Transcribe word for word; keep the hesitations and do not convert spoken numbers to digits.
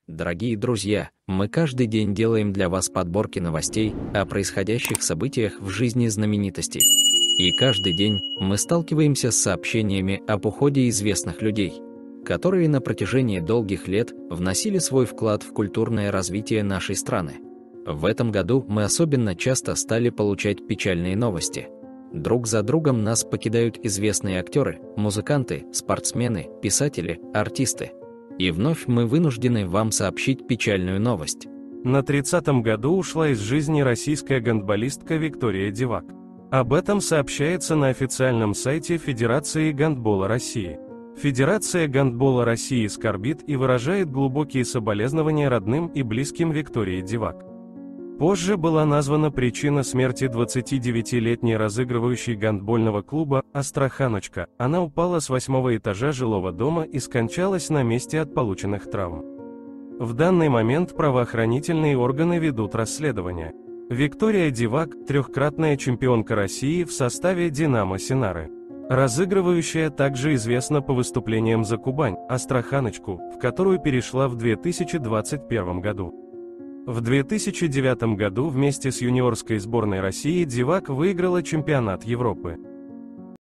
Дорогие друзья, мы каждый день делаем для вас подборки новостей о происходящих событиях в жизни знаменитостей. И каждый день мы сталкиваемся с сообщениями об уходе известных людей, которые на протяжении долгих лет вносили свой вклад в культурное развитие нашей страны. В этом году мы особенно часто стали получать печальные новости. Друг за другом нас покидают известные актеры, музыканты, спортсмены, писатели, артисты. И вновь мы вынуждены вам сообщить печальную новость. На тридцатом году ушла из жизни российская гандболистка Виктория Дивак. Об этом сообщается на официальном сайте Федерации гандбола России. Федерация гандбола России скорбит и выражает глубокие соболезнования родным и близким Виктории Дивак. Позже была названа причина смерти двадцатидевятилетней разыгрывающей гандбольного клуба «Астраханочка». Она упала с восьмого этажа жилого дома и скончалась на месте от полученных травм. В данный момент правоохранительные органы ведут расследование. Виктория Дивак – трехкратная чемпионка России в составе «Динамо Синары». Разыгрывающая также известна по выступлениям за Кубань, «Астраханочку», в которую перешла в две тысячи двадцать первом году. В две тысячи девятом году вместе с юниорской сборной России Дивак выиграла чемпионат Европы.